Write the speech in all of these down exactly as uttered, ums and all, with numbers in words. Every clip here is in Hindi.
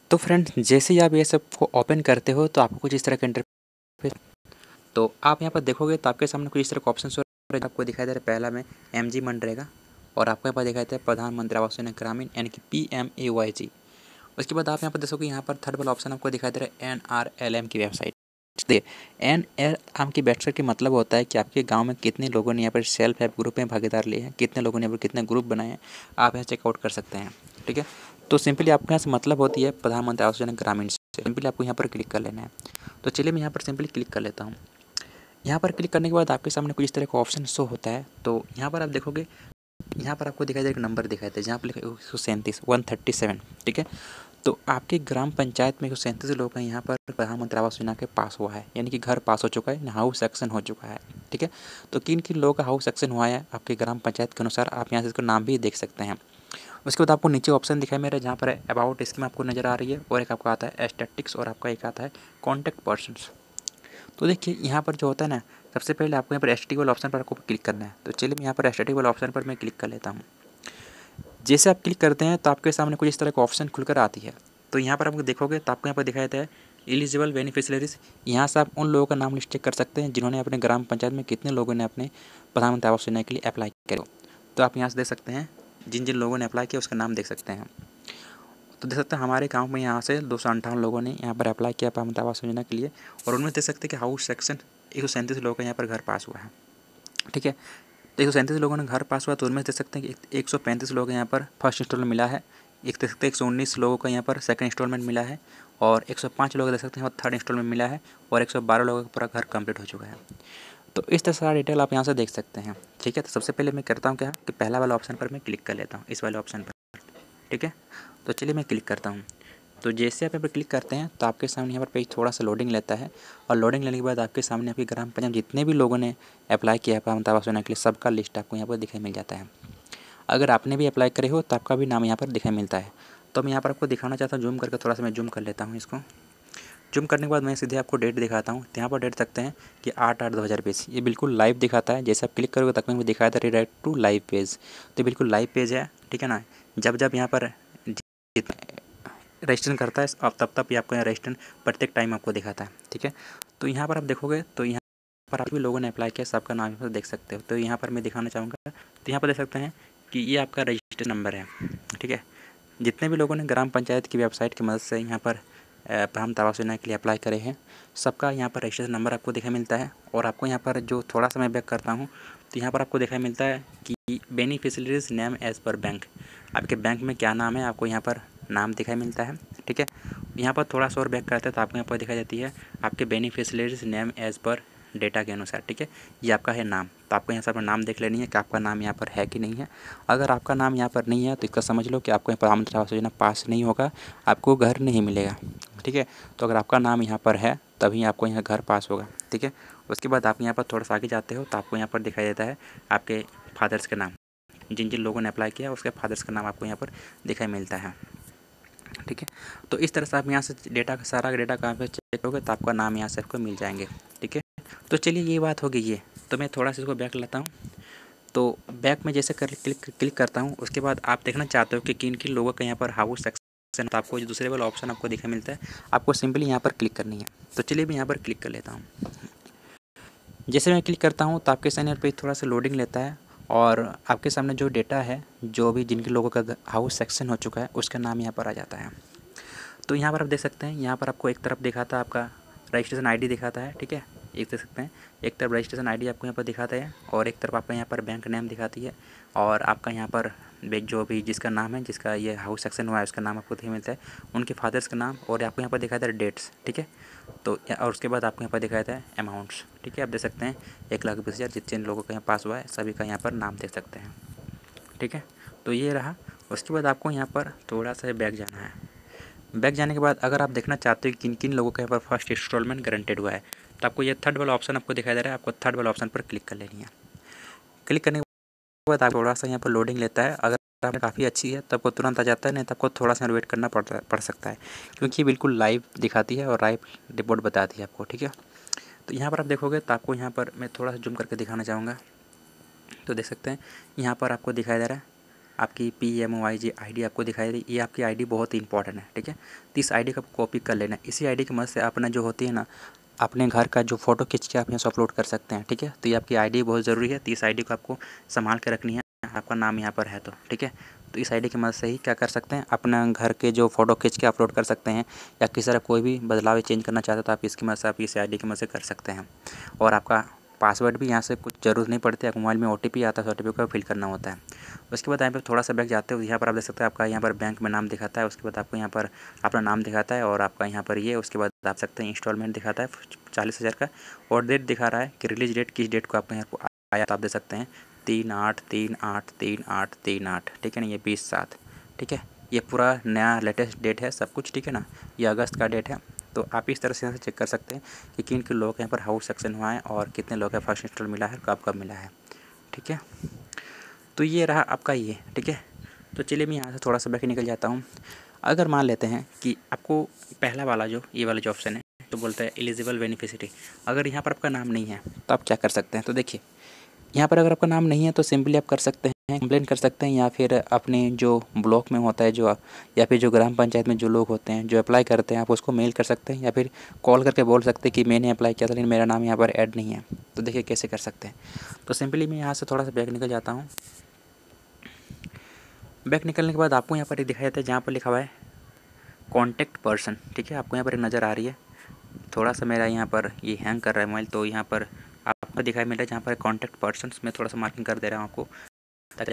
तो फ्रेंड्स, जैसे ही आप ये सब को ओपन करते हो तो आपको कुछ इस तरह का इंटरफेस, तो आप यहाँ पर देखोगे तो आपके सामने कुछ इस तरह का ऑप्शन आपको दिखाई दे रहा है। पहला में एम जी मनरेगा और आपको यहाँ पर दिखाई दे रहा है प्रधानमंत्री आवास योजना ग्रामीण यानी कि P M A Y G. उसके बाद आप यहाँ पर देखोगे, यहाँ पर थर्ड वाला ऑप्शन आपको दिखाई दे रहा है एन आर एल एम की वेबसाइट। एन एल एम की वेबसाइट का मतलब होता है कि आपके गांव में कितने लोगों ने यहाँ पर सेल्फ हेल्प ग्रुप में भागीदार लिए हैं, कितने लोगों ने यहाँ पर कितने ग्रुप बनाए हैं, आप यहाँ चेकआउट कर सकते हैं। ठीक है, तो सिंपली आपको यहाँ से मतलब होती है प्रधानमंत्री आवास योजना ग्रामीण से। सिंपली आपको यहाँ पर क्लिक कर लेना है। तो चलिए मैं यहाँ पर सिंपली क्लिक कर लेता हूँ। यहाँ पर क्लिक करने के बाद आपके सामने कुछ इस तरह का ऑप्शन शो होता है। तो यहाँ पर आप देखोगे, यहाँ पर आपको दिखाई दे एक नंबर दिखाई दे जहाँ पर लिखा है एक सौ सैंतीस वन थर्टी सेवन। ठीक है, तो आपके ग्राम पंचायत में एक सौ सैंतीस लोग हैं यहाँ पर प्रधानमंत्री आवास योजना के पास हुआ है, यानी कि घर पास हो चुका है, हाउस सेक्शन हो चुका है। ठीक है, तो किन किन लोगों का हाउस सेक्शन हुआ है आपके ग्राम पंचायत के अनुसार आप यहाँ से इसका नाम भी देख सकते हैं। उसके बाद आपको नीचे ऑप्शन दिखाई मेरा जहाँ पर अबाउट स्कीम आपको नज़र आ रही है, और एक आपको आता है स्टैटिस्टिक्स और आपका एक आता है कॉन्टैक्ट पर्सन्स। तो देखिए यहाँ पर जो होता है ना, सबसे पहले आपको यहाँ पर एस्टेटिक वाले ऑप्शन पर आपको क्लिक करना है। तो चलिए मैं यहाँ पर एस्टेटिक वाले ऑप्शन पर मैं क्लिक कर लेता हूँ। जैसे आप क्लिक करते हैं तो आपके सामने कुछ इस तरह का ऑप्शन खुलकर आती है। तो यहाँ पर आप देखोगे तो आपको यहाँ पर दिखाया जाता है एलिजिबल बेनिफिशियरीज। यहाँ से आप उन लोगों का नाम लिस्ट चेक कर सकते हैं जिन्होंने अपने ग्राम पंचायत में कितने लोगों ने अपने प्रधानमंत्री आवास योजना के लिए अप्लाई किया। तो आप यहाँ से देख सकते हैं जिन जिन लोगों ने अप्लाई किया उसका नाम देख सकते हैं। तो देख सकते हैं हमारे गांव में यहाँ से दो सौ अंठावन लोगों ने यहाँ पर अप्लाई किया प्रधानमंत्री आवास योजना के लिए, और उनमें देख सकते हैं कि हाउस सेक्शन एक सौ सैंतीस लोगों का यहाँ पर घर पास हुआ है। ठीक है, तो एक सौ सैंतीस लोगों ने घर पास हुआ, तो उनमें देख सकते हैं कि एक सौ पैंतीस लोग यहाँ पर फर्स्ट इंस्टॉलमेंट मिला है, एक देख सकते हैं एक सौ उन्नीस लोगों का यहाँ पर सेकंड इंस्टॉलमेंट मिला है, और एक सौ पाँच लोग देख सकते हैं थर्ड इंस्टॉलमेंट मिला है, और एक सौ बारह लोगों का पूरा घर कंप्लीट हो चुका है। तो इस तरह सारा डिटेल आप यहाँ से देख सकते हैं। ठीक है, तो सबसे पहले मैं करता हूँ क्या कि पहला वाला ऑप्शन पर मैं क्लिक कर लेता हूँ, इस वाले ऑप्शन पर। ठीक है, तो चलिए मैं क्लिक करता हूँ। तो जैसे आप यहाँ पर क्लिक करते हैं तो आपके सामने यहाँ पर पेज थोड़ा सा लोडिंग लेता है, और लोडिंग लेने के बाद आपके सामने आपकी ग्राम पंचायत जितने भी लोगों ने अप्लाई किया है प्रधानमंत्री आवास योजना के लिए सबका लिस्ट आपको यहाँ पर दिखाई मिल जाता है। अगर आपने भी अप्लाई करे हो तो आपका भी नाम यहाँ पर दिखाई मिलता है। तो मैं यहाँ पर आपको दिखाना चाहता हूँ, जूम करके थोड़ा सा मैं जूम कर लेता हूँ इसको। जूम करने के बाद मैं सीधे आपको डेट दिखाता हूँ। तो यहाँ पर डेट सकते हैं कि आठ आठ दो हज़ार बीस, ये बिल्कुल लाइव दिखाता है। जैसे आप क्लिक करोगे तक में दिखाया था रिडायरेक्ट टू लाइव पेज, तो बिल्कुल लाइव पेज है। ठीक है ना, जब जब यहाँ पर रजिस्ट्रेशन करता है अब तब तब ये आपको यहाँ रजिस्ट्रेशन प्रत्येक टाइम आपको दिखाता है। ठीक है, तो यहाँ पर आप देखोगे तो यहाँ पर आप भी लोगों ने अप्लाई किया सबका नाम यहाँ पर देख सकते हो। तो यहाँ पर मैं दिखाना चाहूँगा, तो यहाँ पर देख सकते हैं कि ये आपका रजिस्ट्रेशन नंबर है। ठीक है, जितने भी लोगों ने ग्राम पंचायत की वेबसाइट की मदद से यहाँ पर प्रधानमंत्री आवास योजना के लिए अप्लाई करे हैं सबका यहाँ पर रजिस्ट्रेशन नंबर आपको दिखाई मिलता है। और आपको यहाँ पर जो थोड़ा सा मैं बैक करता हूँ तो यहाँ पर आपको दिखाई मिलता है कि beneficiaries name as per bank, आपके बैंक में क्या नाम है आपको यहाँ पर नाम दिखाई मिलता है। ठीक है, यहाँ पर थोड़ा सा और बैक करते हैं तो आपको यहाँ पर दिखाई देती है आपके beneficiaries name as per data के अनुसार। ठीक है, ये आपका है नाम, तो आपको यहाँ से अपना नाम देख लेनी है कि आपका नाम यहाँ पर है कि नहीं है। अगर आपका नाम यहाँ पर नहीं है तो इसका समझ लो कि आपको यहाँ प्रधानमंत्री आवास योजना पास नहीं होगा, आपको घर नहीं मिलेगा। ठीक है, तो अगर आपका नाम यहाँ पर है तभी आपको यहाँ घर पास होगा। ठीक है, उसके बाद आप यहाँ पर थोड़ा सा आगे जाते हो तो आपको यहाँ पर दिखाई देता है आपके फादर्स के नाम, जिन जिन लोगों ने अप्लाई किया उसके फादर्स का नाम आपको यहाँ पर दिखाई मिलता है। ठीक है, तो इस तरह से आप यहाँ से डेटा का सारा डेटा कहाँ पे चेक करोगे तो आपका नाम यहाँ से आपको मिल जाएंगे। ठीक है, तो चलिए ये बात हो गई है। तो मैं थोड़ा सा इसको बैक लेता हूँ। तो बैक में जैसे कर क्लिक क्लिक करता हूँ उसके बाद आप देखना चाहते हो कि किन किन लोगों का यहाँ पर हाउस सेक्शन, तो आपको जो दूसरे वाला ऑप्शन आपको दिखाई मिलता है आपको सिंपली यहाँ पर क्लिक करनी है। तो चलिए मैं यहाँ पर क्लिक कर लेता हूँ। जैसे मैं क्लिक करता हूँ तो आपके सामने पे थोड़ा सा लोडिंग लेता है, और आपके सामने जो डेटा है जो भी जिनके लोगों का हाउस सेक्शन हो चुका है उसका नाम यहाँ पर आ जाता है। तो यहाँ पर आप देख सकते हैं, यहाँ पर आपको एक तरफ दिखाता है आपका रजिस्ट्रेशन आईडी दिखाता है। ठीक है, एक देख सकते हैं एक तरफ रजिस्ट्रेशन आईडी आपको यहाँ पर दिखाता है, और एक तरफ आपका यहाँ पर बैंक नेम दिखाती है, और आपका यहाँ पर जो भी जिसका नाम है जिसका ये हाउस सेक्शन हुआ है उसका नाम आपको दिखाई मिलता है, उनके फादर्स का नाम, और आपको यहाँ पर दिखाता है डेट्स। ठीक है, तो और उसके बाद आपको यहाँ पर दिखाया है अमाउंट्स। ठीक है, आप देख सकते हैं एक लाख बीस हज़ार जितने लोगों का यहाँ पास हुआ है सभी का यहाँ पर नाम देख सकते हैं। ठीक है, तो ये रहा। उसके बाद आपको यहाँ पर थोड़ा सा बैक जाना है। बैक जाने के बाद अगर आप देखना चाहते हो कि किन किन लोगों का यहाँ पर फर्स्ट इंस्टॉलमेंट गारंटेड हुआ है तो आपको ये थर्ड वाला ऑप्शन आपको दिखाई दे रहा है, आपको थर्ड वाला ऑप्शन पर क्लिक कर लेनी है। क्लिक करने के बाद आप थोड़ा सा यहाँ पर लोडिंग लेता है। अगर आपने काफ़ी अच्छी है तो आपको तुरंत आ जाता है, नहीं तो आपको थोड़ा सा वेट करना पड़ता पड़ सकता है, क्योंकि बिल्कुल लाइव दिखाती है और लाइव रिपोर्ट बताती है आपको। ठीक है, तो यहाँ पर आप देखोगे तो आपको यहाँ पर मैं थोड़ा सा जूम करके दिखाना चाहूँगा। तो देख सकते हैं यहाँ पर आपको दिखाई दे रहा है आपकी P M Y G I D आपको दिखाई दे, ये आपकी आई डी बहुत ही इंपॉर्टेंट है, ठीक है। तो इस आई डी का कॉपी कर लेना। इसी आई डी की मदद से अपना जो होती है ना, अपने घर का जो फ़ोटो खींच के आप यहाँ से अपलोड कर सकते हैं, ठीक है। तो ये आपकी आई डी बहुत ज़रूरी है। तो इस आई डी को आपको संभाल के रखनी है, आपका नाम यहाँ पर है तो, ठीक है। तो इस आई डी की मदद से ही क्या कर सकते हैं, अपना घर के जो फ़ोटो खींच के अपलोड कर सकते हैं, या किसी तरह कोई भी बदलाव चेंज करना चाहते हो तो आप इसकी मदद से आप इस आई डी की मदद से कर सकते हैं। और आपका पासवर्ड भी यहाँ से कुछ ज़रूरत नहीं पड़ती है, आपको मोबाइल में ओ टी पी आता है, ओ टी पी को फिल करना होता है। उसके बाद यहाँ पर थोड़ा सा बैक जाते हो, यहाँ पर आप देख सकते हैं आपका यहाँ पर बैंक में नाम दिखाता है। उसके बाद आपको यहाँ पर अपना नाम दिखाता है और आपका यहाँ पर ये, उसके बाद आप सकते हैं इंस्टॉलमेंट दिखाता है चालीस हज़ार का, और डेट दिखा रहा है कि रिलीज डेट किस डेट को आपको यहाँ पर आया, तो आप दे सकते हैं तीन आठ तीन आठ तीन आठ तीन आठ, ठीक है ना। ये बीस सात, ठीक है। ये पूरा नया लेटेस्ट डेट है सब कुछ, ठीक है ना। ये अगस्त का डेट है। तो आप इस तरह से यहाँ से चेक कर सकते हैं कि किन किन लोगों के यहाँ पर हाउस सेक्शन हुआ है और कितने लोगों का फर्स्ट इंस्टॉल मिला है, कब कब मिला है, ठीक है। तो ये रहा आपका ये, ठीक है। तो चलिए मैं यहाँ से थोड़ा सा बैक निकल जाता हूँ। अगर मान लेते हैं कि आपको पहला वाला जो ये वाला जो ऑप्शन है, तो बोलता है एलिजिबल बेनिफिशियरी, अगर यहाँ पर आपका नाम नहीं है तो आप क्या कर सकते हैं। तो देखिए यहाँ पर अगर आपका नाम नहीं है तो सिंपली आप कर सकते हैं, कंप्लेन कर सकते हैं, या फिर अपने जो ब्लॉक में होता है जो, या फिर जो ग्राम पंचायत में जो लोग होते हैं जो अप्लाई करते हैं, आप उसको मेल कर सकते हैं, या फिर कॉल करके बोल सकते हैं कि मैंने अप्लाई किया था लेकिन मेरा नाम यहाँ पर ऐड नहीं है। तो देखिए कैसे कर सकते हैं। तो सिंपली मैं यहाँ से थोड़ा सा बैक निकल जाता हूँ। बैक निकलने के बाद आपको यहाँ पर एक दिखाई देता है जहाँ पर लिखा हुआ है कॉन्टैक्ट पर्सन, ठीक है। आपको यहाँ पर एक नज़र आ रही है, थोड़ा सा मेरा यहाँ पर ये हैंग कर रहा है मोबाइल, तो यहाँ पर आपको दिखाई मिल रहा है जहाँ पर कॉन्टैक्ट पर्सन, मैं थोड़ा सा मार्किंग कर दे रहा हूँ आपको ताकि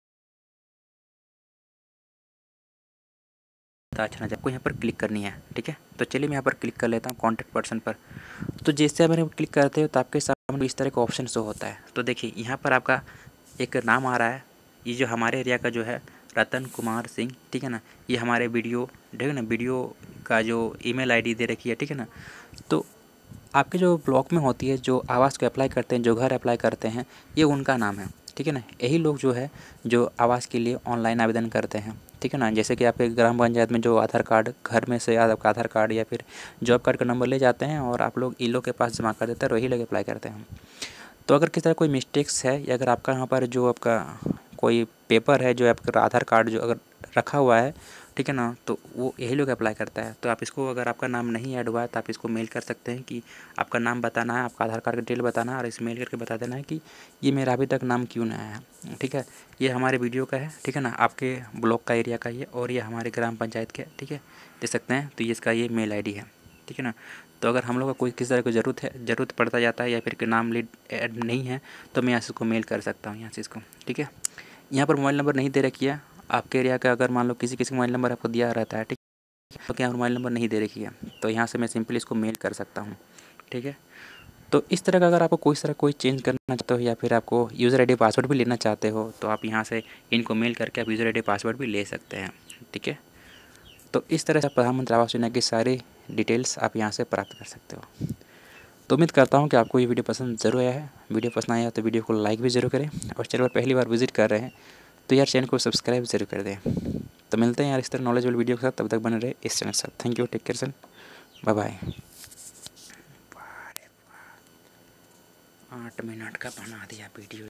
अच्छा नजर। आपको यहाँ पर क्लिक करनी है, ठीक है। तो चलिए मैं यहाँ पर क्लिक कर लेता हूँ कॉन्टैक्ट पर्सन पर। तो जैसे आप क्लिक करते हो तो आपके सामने इस तरह का ऑप्शन शो होता है। तो देखिए यहाँ पर आपका एक नाम आ रहा है, ये जो हमारे एरिया का जो है रतन कुमार सिंह, ठीक है ना। ये हमारे वीडियो, ठीक है ना, वीडियो का जो ईमेल आईडी दे रखी है, ठीक है ना। तो आपके जो ब्लॉक में होती है, जो आवास को अप्लाई करते हैं, जो घर अप्लाई करते हैं, ये उनका नाम है, ठीक है ना। यही लोग जो है जो आवास के लिए ऑनलाइन आवेदन करते हैं, ठीक है ना। जैसे कि आपके ग्राम पंचायत में जो आधार कार्ड घर में से आपका आधार कार्ड या फिर जॉब कार्ड का नंबर ले जाते हैं और आप लोग इन लोग के पास जमा कर देते हैं और वही लोग अप्लाई करते हैं। तो अगर किसी तरह कोई मिस्टेक्स है, या अगर आपका यहाँ पर जो आपका कोई पेपर है जो आपका आधार कार्ड जो अगर रखा हुआ है, ठीक है ना, तो वो यही लोग अप्लाई करता है। तो आप इसको, अगर आपका नाम नहीं ऐड हुआ है तो आप इसको मेल कर सकते हैं कि आपका नाम बताना है, आपका आधार कार्ड का डिटेल बताना है, और इस मेल करके बता देना है कि ये मेरा अभी तक नाम क्यों नहीं आया है, ठीक है। ये हमारे वीडियो का है, ठीक है ना, आपके ब्लॉक का एरिया का ये, और ये हमारे ग्राम पंचायत के, ठीक है, देख सकते हैं। तो ये इसका ये मेल आई डी है, ठीक है ना। तो अगर हम लोग का कोई किसी तरह की ज़रूरत है, ज़रूरत पड़ता जाता है, या फिर नाम लीड ऐड नहीं है, तो मैं यहाँ से इसको मेल कर सकता हूँ यहाँ से इसको, ठीक है। यहाँ पर मोबाइल नंबर नहीं दे रखी है आपके एरिया का, अगर मान लो किसी किसी मोबाइल नंबर आपको दिया रहता है, ठीक है, तो यहाँ मोबाइल नंबर नहीं दे रखी है, तो यहाँ से मैं सिंपली इसको मेल कर सकता हूँ, ठीक है। तो इस तरह का अगर आपको कोई तरह कोई चेंज करना चाहते हो, या फिर आपको यूज़र आई डी पासवर्ड भी लेना चाहते हो, तो आप यहाँ से इनको मेल करके आप यूज़र आई डी पासवर्ड भी ले सकते हैं, ठीक है। तो इस तरह से प्रधानमंत्री आवास योजना की सारी डिटेल्स आप यहाँ से प्राप्त कर सकते हो। तो उम्मीद करता हूँ कि आपको ये वीडियो पसंद ज़रूर आया है। वीडियो पसंद आया तो वीडियो को लाइक भी ज़रूर करें, और चैनल पर पहली बार विजिट कर रहे हैं तो यार चैनल को सब्सक्राइब ज़रूर कर दें। तो मिलते हैं यार इस तरह नॉलेजेबल वीडियो के साथ, तब तक बने रहे इस चैनल के साथ। Thank you, take care sir, bye bye. आठ मिनट का बना दिया वीडियो।